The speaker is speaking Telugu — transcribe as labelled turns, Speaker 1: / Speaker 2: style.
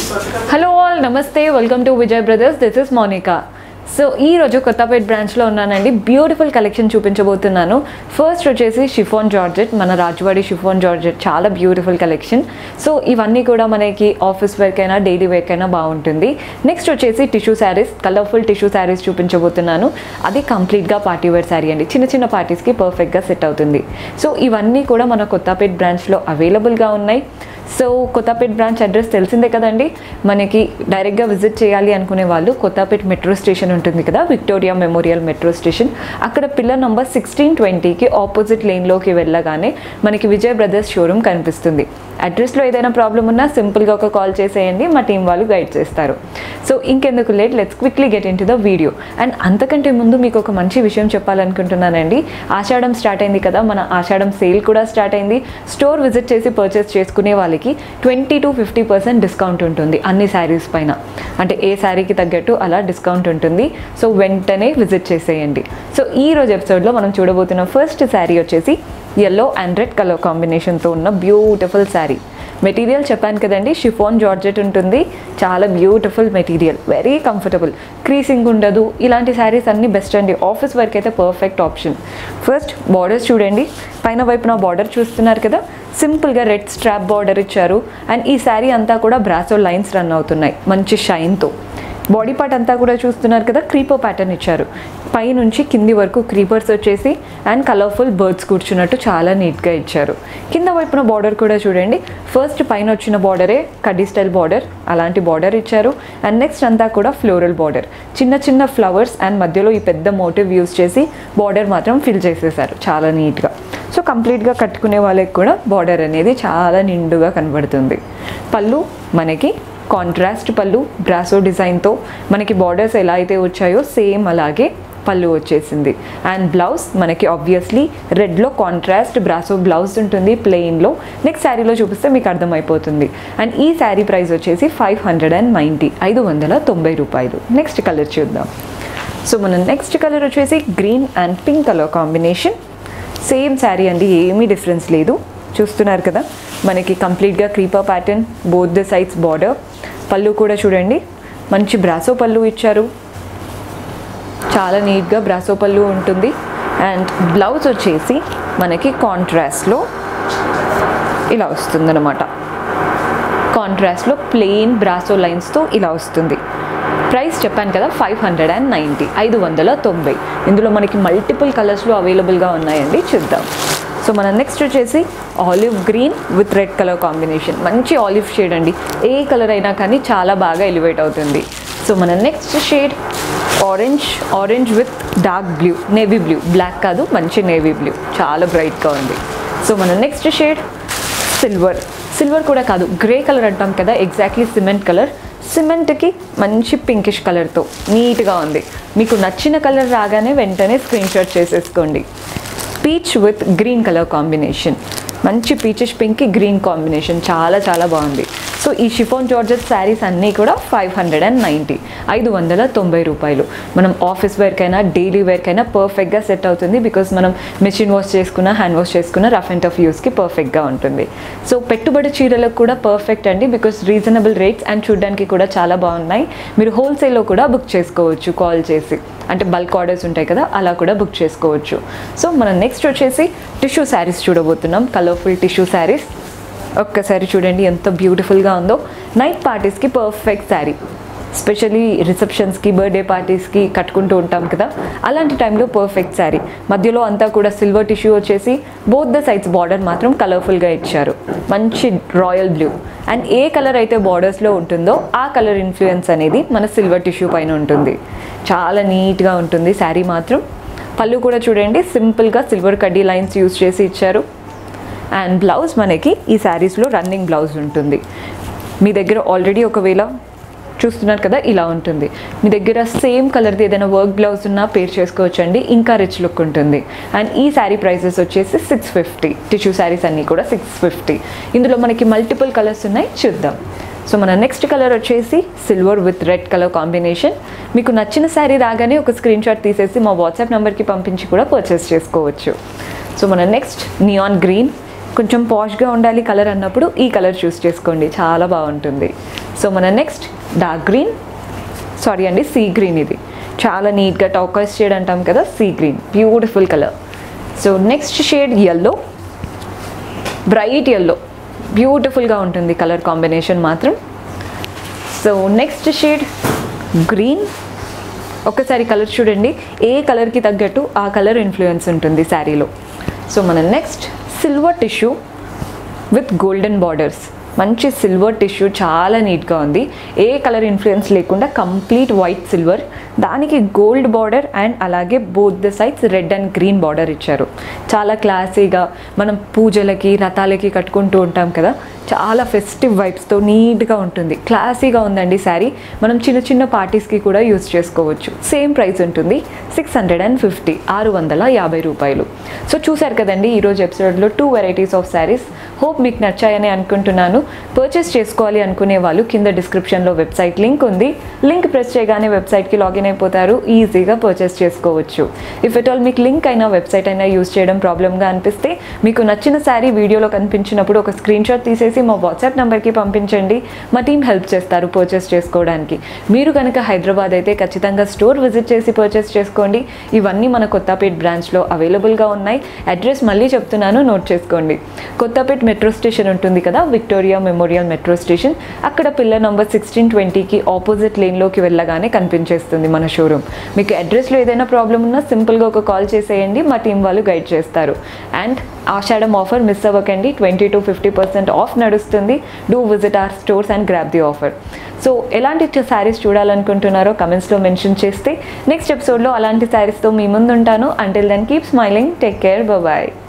Speaker 1: Hello all, Namaste, welcome to Vijay Brothers. This is Monica. So ఈ రోజు కొత్తపేట బ్రాంచ్లో ఉన్నానండి. బ్యూటిఫుల్ కలెక్షన్ చూపించబోతున్నాను. ఫస్ట్ వచ్చేసి షిఫాన్ జార్జెట్, మన రాజ్వాడి షిఫాన్ జార్జెట్, చాలా బ్యూటిఫుల్ కలెక్షన్. సో ఇవన్నీ కూడా మనకి ఆఫీస్ వేర్ కైనా డైలీ వేర్ కైనా బాగుంటుంది. నెక్స్ట్ వచ్చేసి tissue saris, colourful tissue saris చూపించబోతున్నాను. అది కంప్లీట్గా పార్టీ వేర్ శారీ అండి. చిన్న చిన్న పార్టీస్కి పర్ఫెక్ట్గా సెట్ అవుతుంది. సో ఇవన్నీ కూడా మన కొత్తపేట బ్రాంచ్లో అవైలబుల్గా ఉన్నాయి. సో కొత్తపేట బ్రాంచ్ అడ్రస్ తెలిసిందే కదండి. మనకి డైరెక్ట్గా విజిట్ చేయాలి అనుకునే వాళ్ళు కొత్తపేట మెట్రో స్టేషన్ ఉంటుంది కదా, విక్టోరియా మెమోరియల్ మెట్రో స్టేషన్, అక్కడ పిల్లర్ నంబర్ 1620కి ఆపోజిట్ లేన్లోకి వెళ్ళగానే మనకి విజయ్ బ్రదర్స్ షోరూమ్ కనిపిస్తుంది. అడ్రస్లో ఏదైనా ప్రాబ్లం ఉన్నా సింపుల్గా ఒక కాల్ చేసేయండి, మా టీం వాళ్ళు గైడ్ చేస్తారు. సో ఇంకెందుకు late, let's quickly get into the video. And అంతకంటే ముందు మీకు ఒక మంచి విషయం చెప్పాలనుకుంటున్నానండి. ఆషాఢం స్టార్ట్ అయింది కదా, మన ఆషాఢం సేల్ కూడా స్టార్ట్ అయింది. స్టోర్ విజిట్ చేసి పర్చేస్ చేసుకునే వాళ్ళకి 20 to 50% డిస్కౌంట్ ఉంటుంది అన్ని శారీస్ పైన. అంటే ఏ శారీకి తగ్గట్టు అలా డిస్కౌంట్ ఉంటుంది. సో వెంటనే విజిట్ చేసేయండి. సో ఈ రోజు ఎపిసోడ్లో మనం చూడబోతున్న ఫస్ట్ శారీ వచ్చేసి yellow and red కలర్ కాంబినేషన్తో ఉన్న బ్యూటిఫుల్ శారీ. మెటీరియల్ చెప్పాను కదండి, షిఫాన్ జార్జెట్ ఉంటుంది. చాలా beautiful material, very comfortable, creasing ఉండదు. ఇలాంటి శారీస్ అన్నీ బెస్ట్ అండి. ఆఫీస్ వర్క్ అయితే పర్ఫెక్ట్ ఆప్షన్. ఫస్ట్ బార్డర్స్ చూడండి, పైన వైపున బార్డర్ చూస్తున్నారు కదా, సింపుల్గా రెడ్ స్ట్రాప్ బార్డర్ ఇచ్చారు. అండ్ ఈ శారీ అంతా కూడా బ్రాసో లైన్స్ రన్ అవుతున్నాయి మంచి షైన్తో. బాడీ పార్ట్ అంతా కూడా చూస్తున్నారు కదా, క్రీపర్ ప్యాటర్న్ ఇచ్చారు. పై నుంచి కింది వరకు క్రీపర్స్ వచ్చేసి అండ్ కలర్ఫుల్ బర్డ్స్ కూర్చున్నట్టు చాలా నీట్గా ఇచ్చారు. కింద వైపున బార్డర్ కూడా చూడండి, ఫస్ట్ పైన వచ్చిన బార్డరే కడ్డీ స్టైల్ బార్డర్, అలాంటి బార్డర్ ఇచ్చారు. అండ్ నెక్స్ట్ అంతా కూడా ఫ్లోరల్ బార్డర్, చిన్న చిన్న ఫ్లవర్స్ అండ్ మధ్యలో ఈ పెద్ద మోటివ్ యూస్ చేసి బార్డర్ మాత్రం ఫిల్ చేసేసారు చాలా నీట్గా. సో కంప్లీట్గా కట్టుకునే వాళ్ళకి కూడా బార్డర్ అనేది చాలా నిండుగా కనబడుతుంది. పళ్ళు మనకి కాంట్రాస్ట్ పళ్ళు, బ్రాసో డిజైన్తో మనకి బార్డర్స్ ఎలా అయితే వచ్చాయో సేమ్ అలాగే పళ్ళు వచ్చేసింది. అండ్ బ్లౌజ్ మనకి ఆబ్వియస్లీ రెడ్లో కాంట్రాస్ట్ బ్రాసో బ్లౌజ్ ఉంటుంది ప్లెయిన్లో. నెక్స్ట్ శారీలో చూపిస్తే మీకు అర్థమైపోతుంది. అండ్ ఈ శారీ ప్రైస్ వచ్చేసి 590, 590 రూపాయలు. నెక్స్ట్ కలర్ చూద్దాం. సో మన నెక్స్ట్ కలర్ వచ్చేసి green and pink colour combination. Same sari అండి, ఏమీ డిఫరెన్స్ లేదు. చూస్తున్నారు కదా, మనకి కంప్లీట్గా creeper pattern, both the sides border. పళ్ళు కూడా చూడండి, మంచి బ్రాసో పళ్ళు ఇచ్చారు, చాలా నీట్గా బ్రాసో పళ్ళు ఉంటుంది. అండ్ బ్లౌజ్ వచ్చేసి మనకి కాంట్రాస్ట్లో ఇలా వస్తుందన్నమాట. కాంట్రాస్ట్లో ప్లెయిన్ బ్రాసో లైన్స్తో ఇలా వస్తుంది. ప్రైస్ చెప్పాను కదా 590, 590. ఇందులో మనకి మల్టిపుల్ కలర్స్లో అవైలబుల్గా ఉన్నాయండి, చూద్దాం. సో మన నెక్స్ట్ వచ్చేసి olive green with red colour combination. మంచి ఆలివ్ షేడ్ అండి, ఏ కలర్ అయినా కానీ చాలా బాగా ఎలివేట్ అవుతుంది. సో మన next shade orange with dark blue, navy blue, black కాదు, మంచి నేవీ బ్లూ, చాలా బ్రైట్గా ఉంది. సో మన నెక్స్ట్ షేడ్ సిల్వర్ కూడా కాదు, గ్రే కలర్ అంటాం కదా, ఎగ్జాక్ట్లీ సిమెంట్ కలర్. సిమెంట్కి మంచి పింకిష్ కలర్తో నీట్గా ఉంది. మీకు నచ్చిన కలర్ రాగానే వెంటనే స్క్రీన్ షాట్ చేసేసుకోండి. Peach with green colour combination, మంచి పీచిష్ పింక్కి గ్రీన్ కాంబినేషన్, చాలా చాలా బాగుంది. సో ఈ షిఫాన్ జార్జెట్ శారీస్ అన్నీ కూడా 590, 590 రూపాయలు. మనం ఆఫీస్ వేర్కైనా డైలీ వేర్కైనా పర్ఫెక్ట్గా సెట్ అవుతుంది. బికాస్ మనం మెషిన్ వాష్ చేసుకున్న, హ్యాండ్ వాష్ చేసుకున్న, రఫ్ అండ్ టఫ్ యూస్కి పర్ఫెక్ట్గా ఉంటుంది. సో పెట్టుబడి చీరలకు కూడా పర్ఫెక్ట్ అండి, బికాస్ రీజనబుల్ రేట్స్ అండ్ చూడడానికి కూడా చాలా బాగున్నాయి. మీరు హోల్సేల్లో కూడా బుక్ చేసుకోవచ్చు కాల్ చేసి, అంటే బల్క్ ఆర్డర్స్ ఉంటాయి కదా, అలా కూడా బుక్ చేసుకోవచ్చు. సో మనం నెక్స్ట్ వచ్చేసి టిష్యూ శారీస్ చూడబోతున్నాం, కలర్ఫుల్ టిష్యూ శారీస్. ఒక్కసారి చూడండి ఎంత బ్యూటిఫుల్గా ఉందో. నైట్ పార్టీస్కి పర్ఫెక్ట్ శారీ, స్పెషల్లీ రిసెప్షన్స్కి, బర్త్డే పార్టీస్కి కట్టుకుంటూ ఉంటాం కదా, అలాంటి టైంలో పర్ఫెక్ట్ శారీ. మధ్యలో అంతా కూడా సిల్వర్ టిష్యూ వచ్చేసి బోత్ ద సైడ్స్ బార్డర్ మాత్రం కలర్ఫుల్గా ఇచ్చారు, మంచి రాయల్ బ్లూ. అండ్ ఏ కలర్ అయితే బార్డర్స్లో ఉంటుందో ఆ కలర్ ఇన్ఫ్లుయెన్స్ అనేది మన సిల్వర్ టిష్యూ పైన ఉంటుంది. చాలా నీట్గా ఉంటుంది శారీ మాత్రం. పళ్ళు కూడా చూడండి, సింపుల్గా సిల్వర్ కడ్డీ లైన్స్ యూజ్ చేసి ఇచ్చారు. అండ్ బ్లౌజ్ మనకి ఈ శారీస్లో రన్నింగ్ బ్లౌజ్ ఉంటుంది. మీ దగ్గర ఆల్రెడీ ఒకవేళ చూస్తున్నారు కదా ఇలా ఉంటుంది, మీ దగ్గర సేమ్ కలర్ది ఏదైనా వర్క్ బ్లౌజ్ ఉన్నా పేర్ చేసుకోవచ్చు అండి, ఇంకా రిచ్ లుక్ ఉంటుంది. అండ్ ఈ శారీ ప్రైసెస్ వచ్చేసి 650. టిష్యూ శారీస్ అన్నీ కూడా 650. ఇందులో మనకి మల్టిపుల్ కలర్స్ ఉన్నాయి, చూద్దాం. సో మన నెక్స్ట్ కలర్ వచ్చేసి silver with red colour combination. మీకు నచ్చిన శారీ రాగానే ఒక స్క్రీన్ షాట్ తీసేసి మా వాట్సాప్ నెంబర్కి పంపించి కూడా పర్చేస్ చేసుకోవచ్చు. సో మన నెక్స్ట్ నియాన్ గ్రీన్, కొంచెం పాష్గా ఉండాలి కలర్ అన్నప్పుడు ఈ కలర్ చూస్ చేసుకోండి, చాలా బాగుంటుంది. సో మన నెక్స్ట్ డార్క్ గ్రీన్, సారీ అండి సీ గ్రీన్. ఇది చాలా నీట్గా టాకర్స్ షేడ్ అంటాం కదా, sea green, beautiful colour. So next shade yellow, bright yellow, బ్యూటిఫుల్గా ఉంటుంది కలర్ కాంబినేషన్ మాత్రం. So next shade green. ఒక్కసారి కలర్ చూడండి, ఏ కలర్కి తగ్గట్టు ఆ కలర్ ఇన్ఫ్లుయెన్స్ ఉంటుంది శారీలో. సో మన next silver tissue with golden borders. మంచి సిల్వర్ టిష్యూ, చాలా నీట్గా ఉంది. ఏ కలర్ ఇన్ఫ్లుయెన్స్ లేకుండా కంప్లీట్ వైట్ సిల్వర్, దానికి గోల్డ్ బార్డర్ అండ్ అలాగే both the sides red and green border ఇచ్చారు. చాలా క్లాసీగా మనం పూజలకి రథాలకి కట్టుకుంటూ ఉంటాం కదా, చాలా ఫెస్టివ్ వైబ్స్తో నీట్గా ఉంటుంది. క్లాసీగా ఉందండి శారీ. మనం చిన్న చిన్న పార్టీస్కి కూడా యూజ్ చేసుకోవచ్చు. సేమ్ ప్రైస్ ఉంటుంది 650, 650 రూపాయలు. సో చూసారు కదండి ఈరోజు ఎపిసోడ్లో 2 వెరైటీస్ ఆఫ్ శారీస్. హోప్ మీకు నచ్చాయని అనుకుంటున్నాను. పర్చేస్ చేసుకోవాలి అనుకునే వాళ్ళు కింద డిస్క్రిప్షన్లో వెబ్సైట్ లింక్ ఉంది. లింక్ ప్రెస్ చేయగానే వెబ్సైట్కి లాగిన్ అయిపోతారు, ఈజీగా పర్చేస్ చేసుకోవచ్చు. ఇఫ్ ఎట్ ఆల్ మీకు లింక్ అయినా వెబ్సైట్ అయినా యూజ్ చేయడం ప్రాబ్లమ్గా అనిపిస్తే, మీకు నచ్చిన శారీ వీడియోలో కనిపించినప్పుడు ఒక స్క్రీన్ షాట్ తీసేసి మా వాట్సాప్ నెంబర్కి పంపించండి. మా టీం హెల్ప్ చేస్తారు పర్చేస్ చేసుకోవడానికి. మీరు కనుక హైదరాబాద్ అయితే ఖచ్చితంగా స్టోర్ విజిట్ చేసి పర్చేస్ చేసుకోండి. ఇవన్నీ మన కొత్తపేట్ బ్రాంచ్లో అవైలబుల్గా ఉన్నాయి. అడ్రస్ మళ్ళీ చెప్తున్నాను, నోట్ చేసుకోండి. కొత్తపేట్ మెట్రో స్టేషన్ ఉంటుంది కదా, విక్టోరియా మెమోరియల్ మెట్రో స్టేషన్, అక్కడ పిల్లర్ నంబర్ 1620కి ఆపోజిట్ లేన్లోకి వెళ్ళగానే కనిపించేస్తుంది మన షోరూమ్. మీకు అడ్రస్లో ఏదైనా ప్రాబ్లం ఉన్నా సింపుల్గా ఒక కాల్ చేసేయండి, మా టీం వాళ్ళు గైడ్ చేస్తారు. అండ్ ఆషాఢం ఆఫర్ మిస్ అవ్వకండి, 20 to 50% ఆఫ్ నడుస్తుంది. Do visit our stores and grab the offer. So ఎలాంటి శారీస్ చూడాలనుకుంటున్నారో కమెంట్స్లో మెన్షన్ చేస్తే నెక్స్ట్ ఎపిసోడ్లో అలాంటి శారీస్తో మీ ముందు ఉంటాను. Until then keep smiling, take care, bye.